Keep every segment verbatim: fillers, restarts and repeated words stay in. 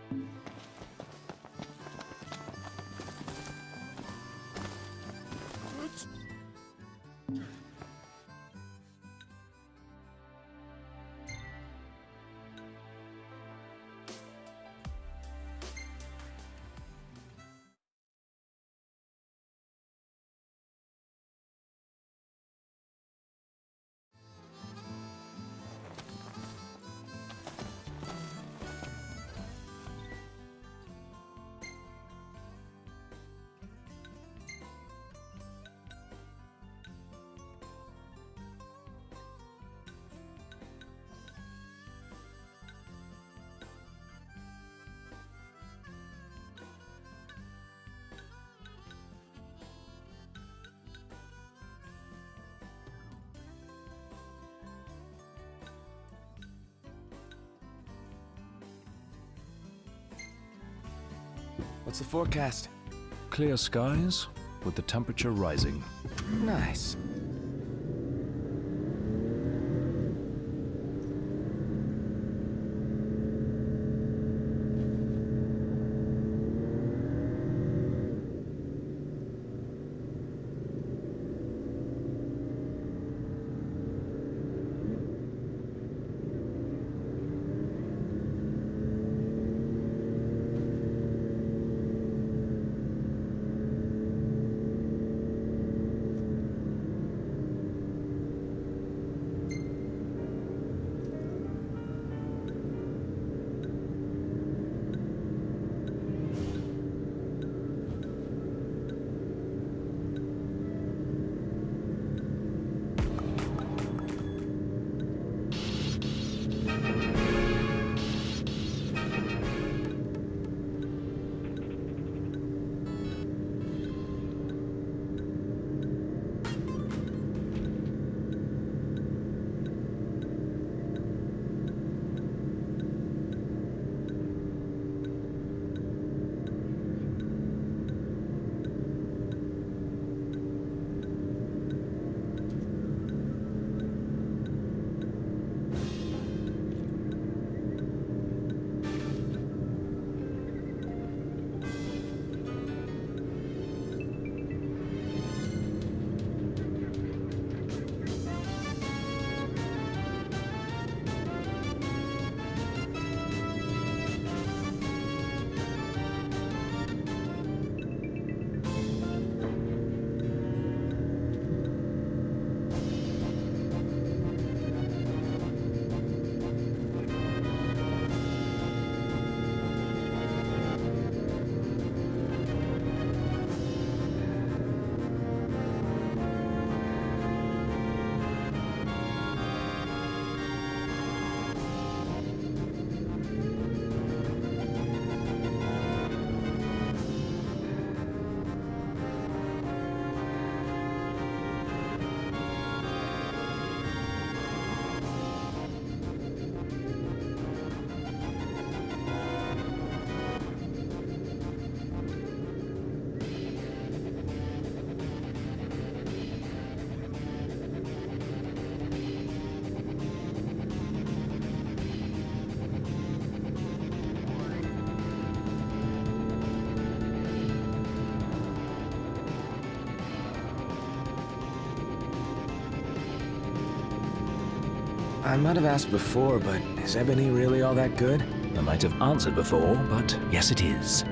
What's the forecast? Clear skies, with the temperature rising. Nice. I might have asked before, but is ebony really all that good? I might have answered before, but yes it is.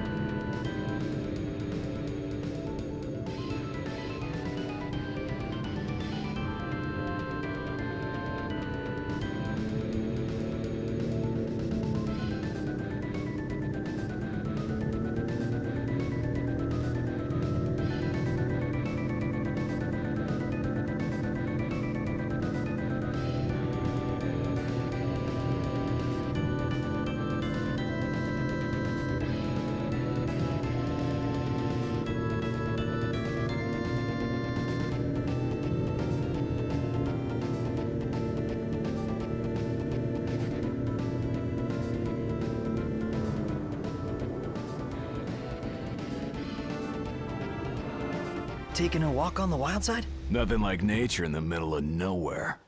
Taking a walk on the wild side? Nothing like nature in the middle of nowhere.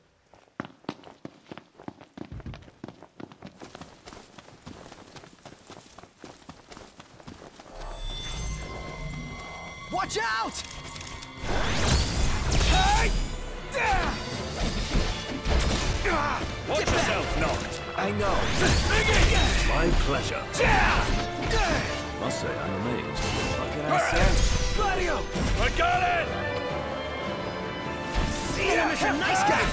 Watch out! Watch yourself, Noct. I know. My pleasure. Must say, I'm amazed. What can I say? Gladio! I got it! Hey, Mister Nice Guy!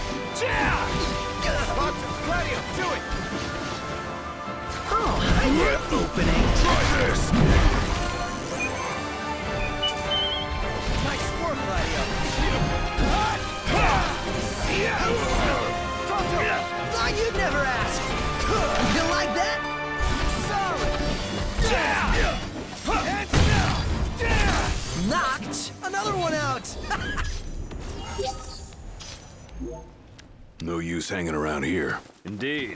Gladio, do it! Oh, hi there, opening. Try this! Nice work, Gladio. Thought you'd never ask. You like that? Solid! Knocked another one out. No use hanging around here. Indeed.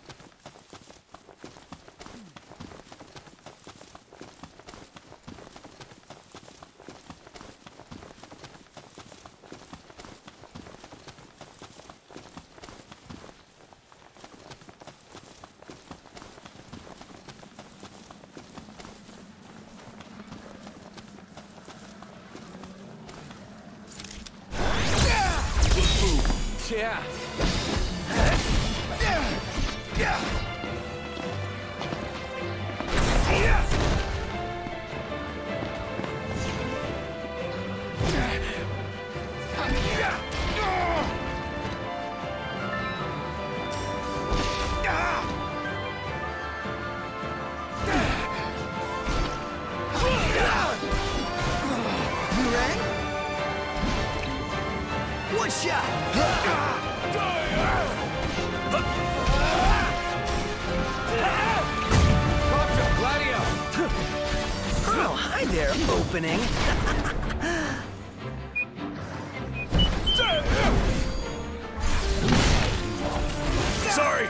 Yeah. You rang? One shot. Oh, hi there, opening. Sorry!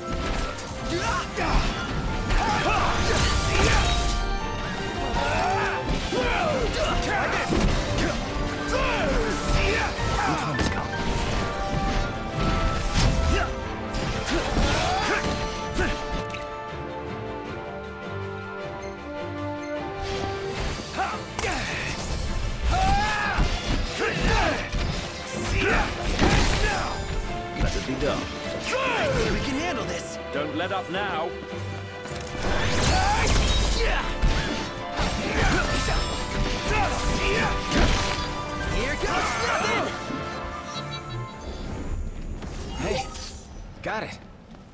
Let it be done. I think we can handle this. Don't let up now. Here goes nothing. Hey, got it.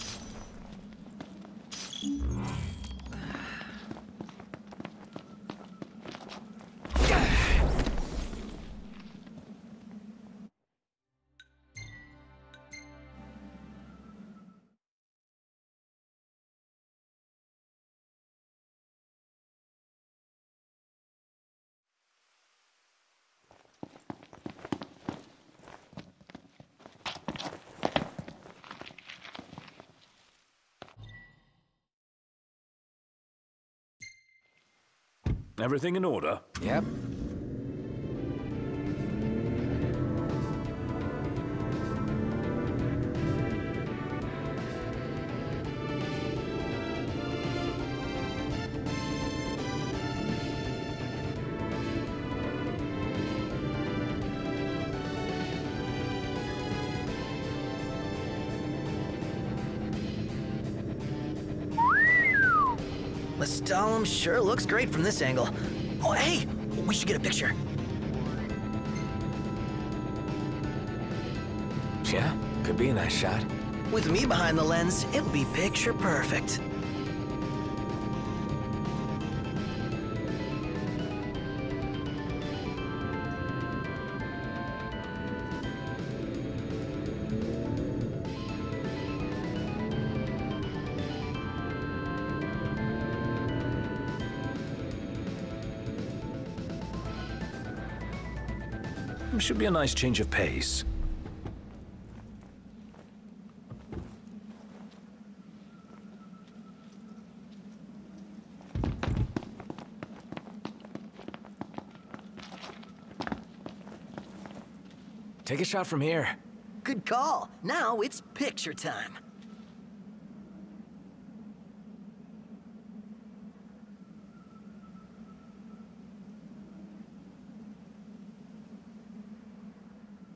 Everything in order? Yep. Lestalem sure looks great from this angle. Oh, hey, we should get a picture. Yeah, could be a nice shot. With me behind the lens, it'll be picture perfect. Should be a nice change of pace. Take a shot from here. Good call. Now it's picture time.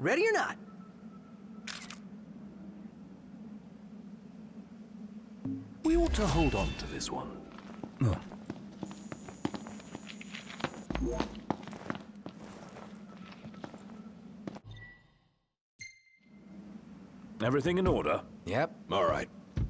Ready or not? We ought to hold on to this one. Oh. Everything in order? Yep. All right.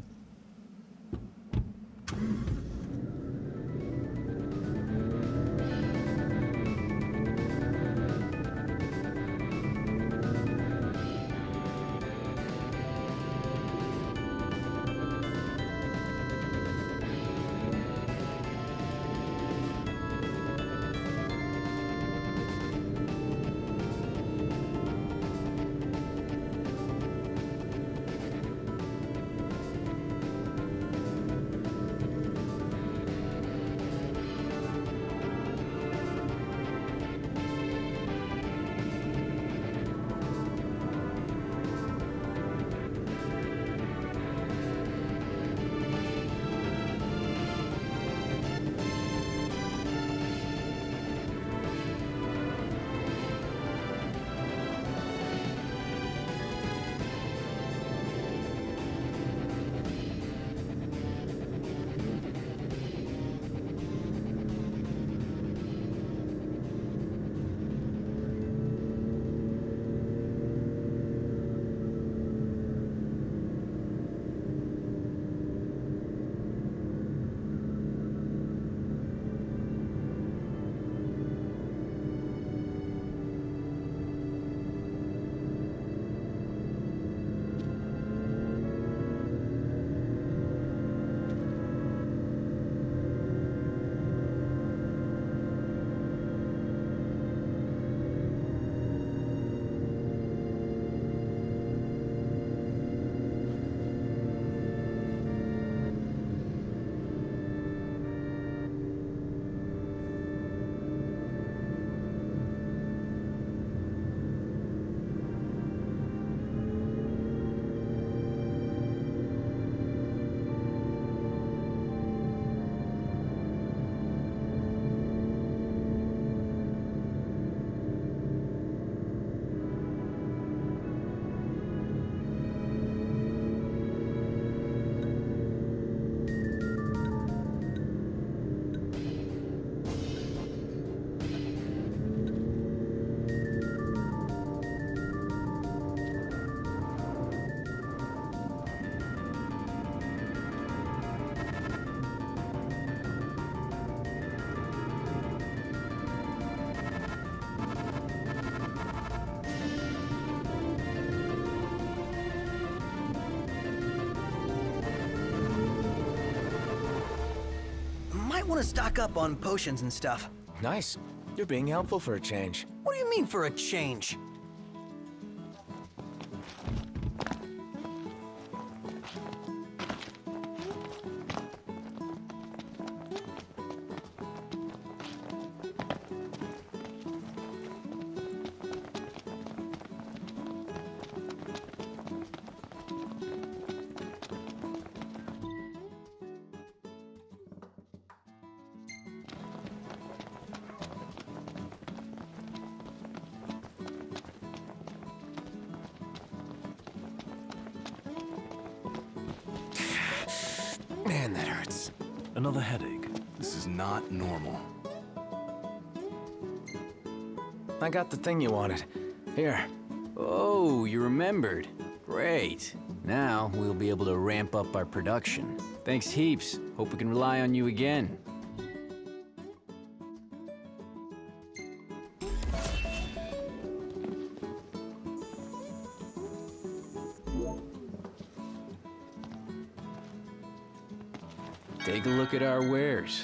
Want to stock up on potions and stuff. Nice. You're being helpful for a change. What do you mean for a change? Man, that hurts. Another headache. This is not normal. I got the thing you wanted. Here. Oh, you remembered. Great. Now we'll be able to ramp up our production. Thanks heaps. Hope we can rely on you again. Take a look at our wares.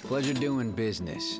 Pleasure doing business.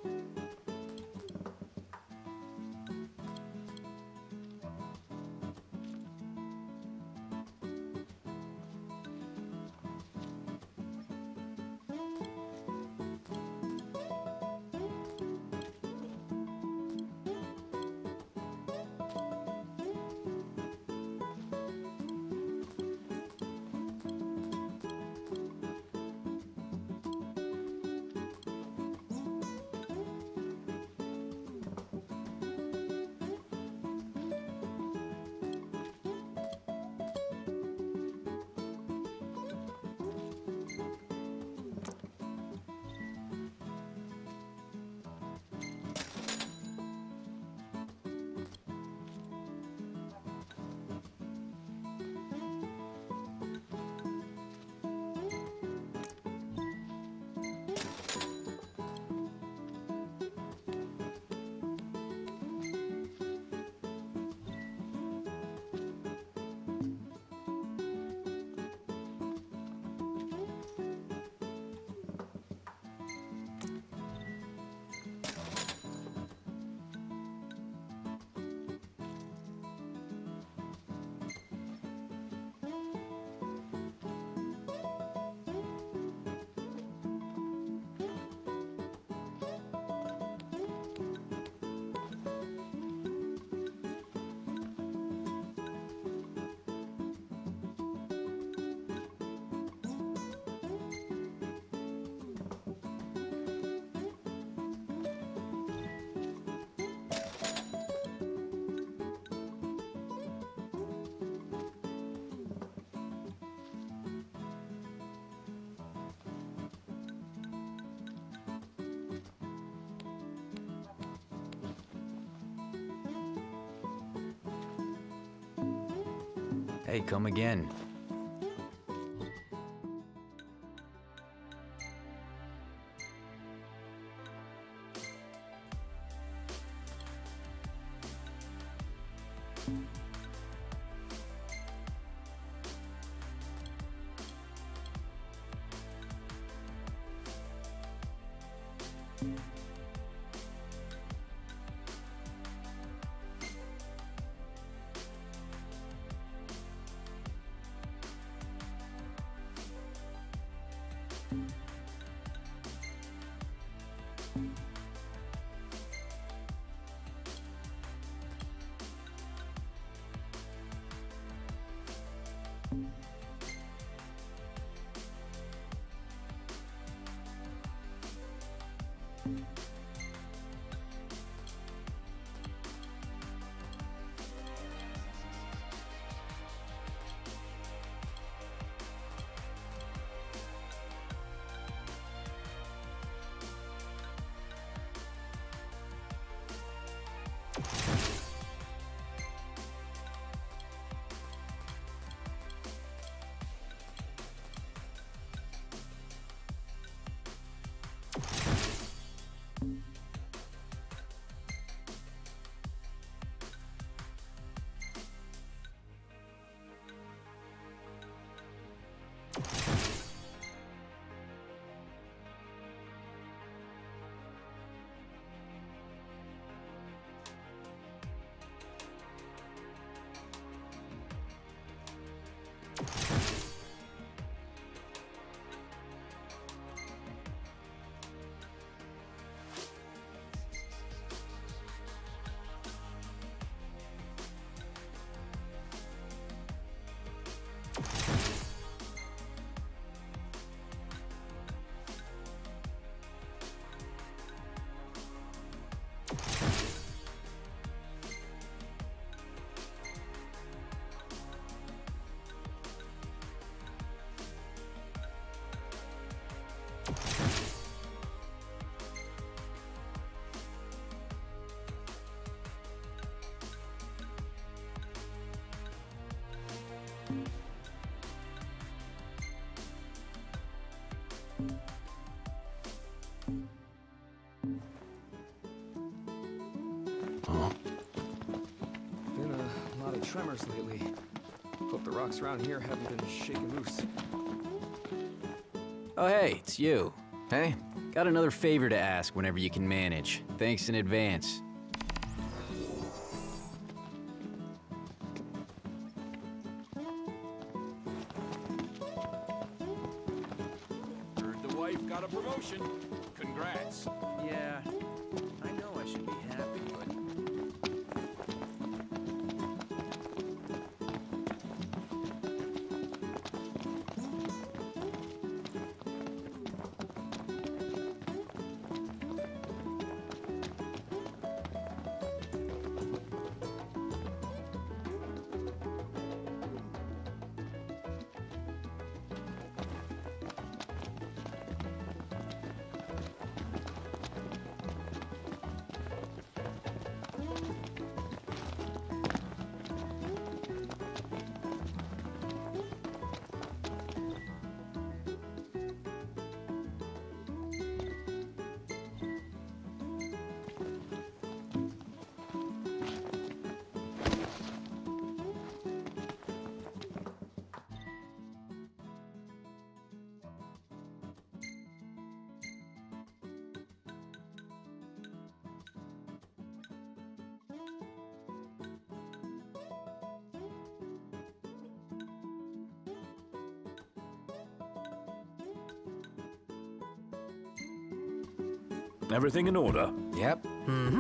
Hey, come again. Been a lot of tremors lately. Hope the rocks around here haven't been shaking loose. Oh, hey, it's you. Hey, Got another favor to ask whenever you can manage. Thanks in advance. Heard the wife got a promotion. Congrats. Yeah, I know I should be happy, but... Everything in order? Yep. Mm-hmm.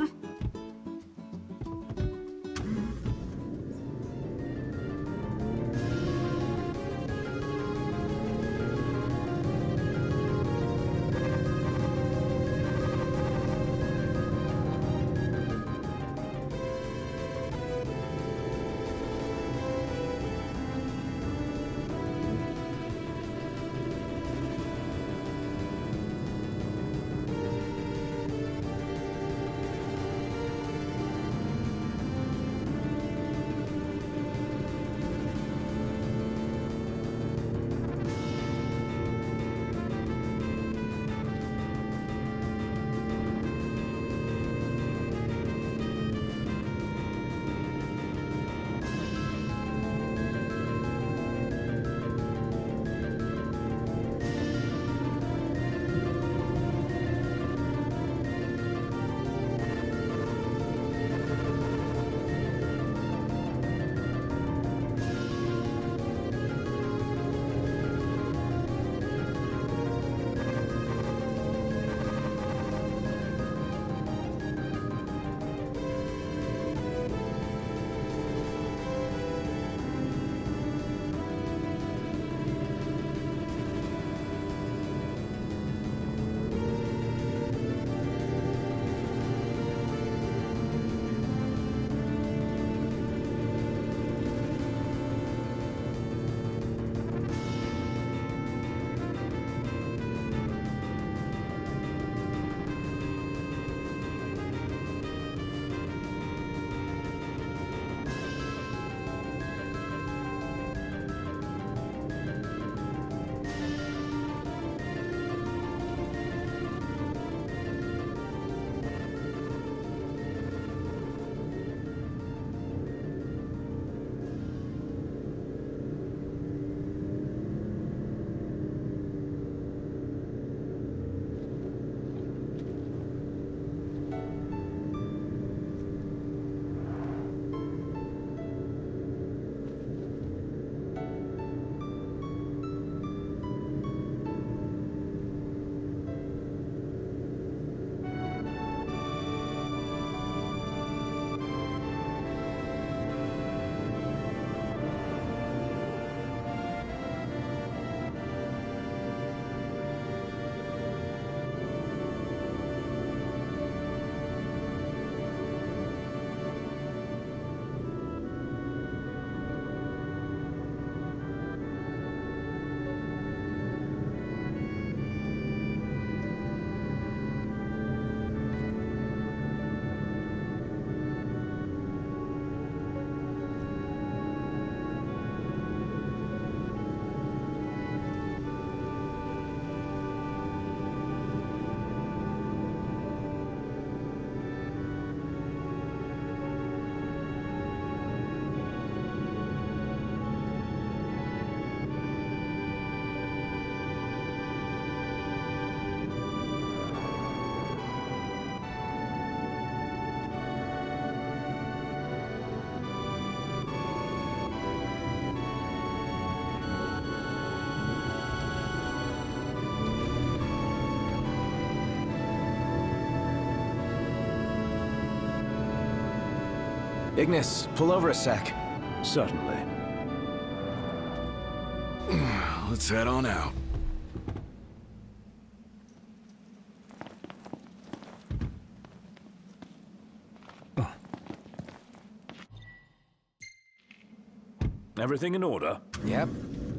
Ignis, pull over a sec. Certainly. Let's head on out. Everything in order? Yep.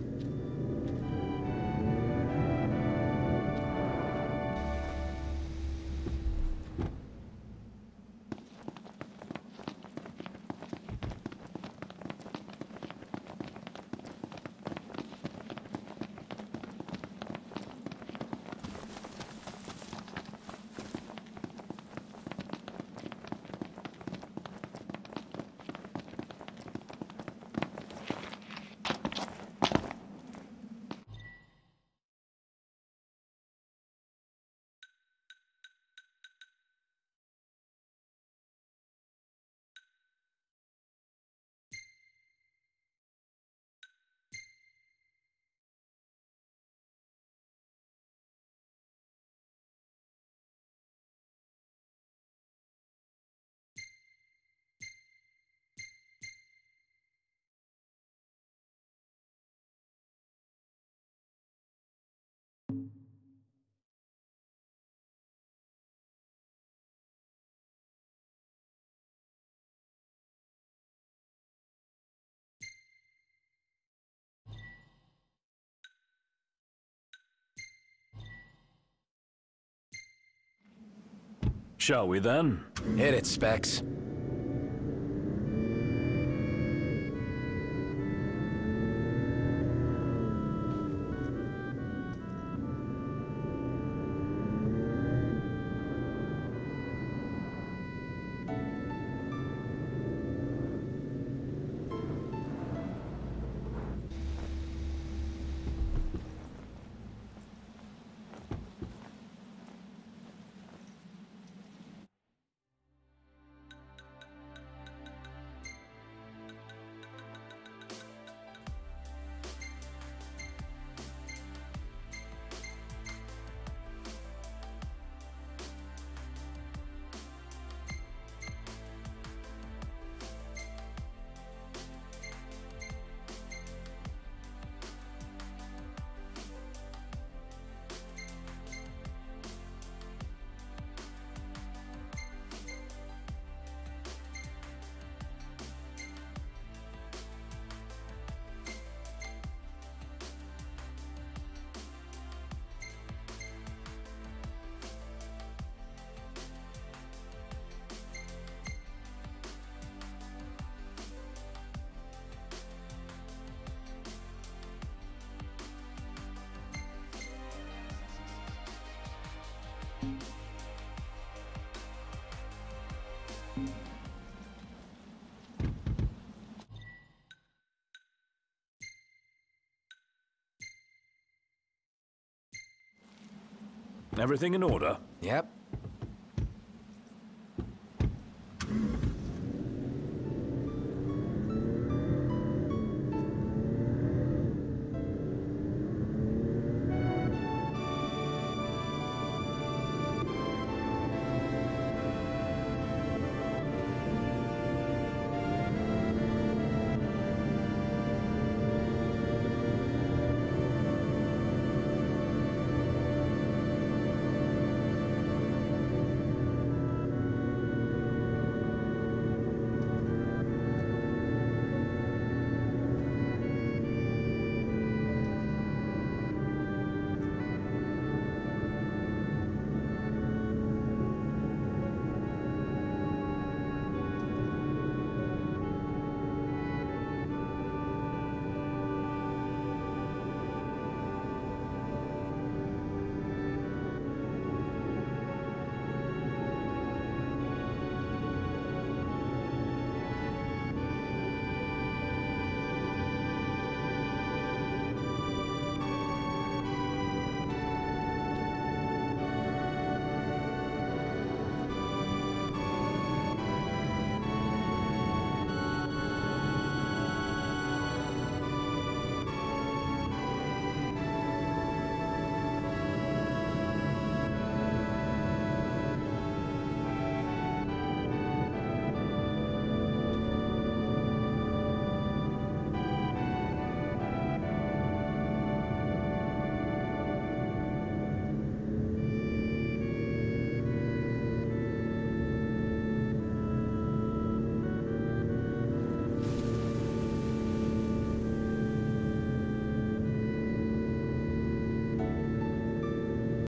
Shall we then? Hit it, Specs. Everything in order? Yep.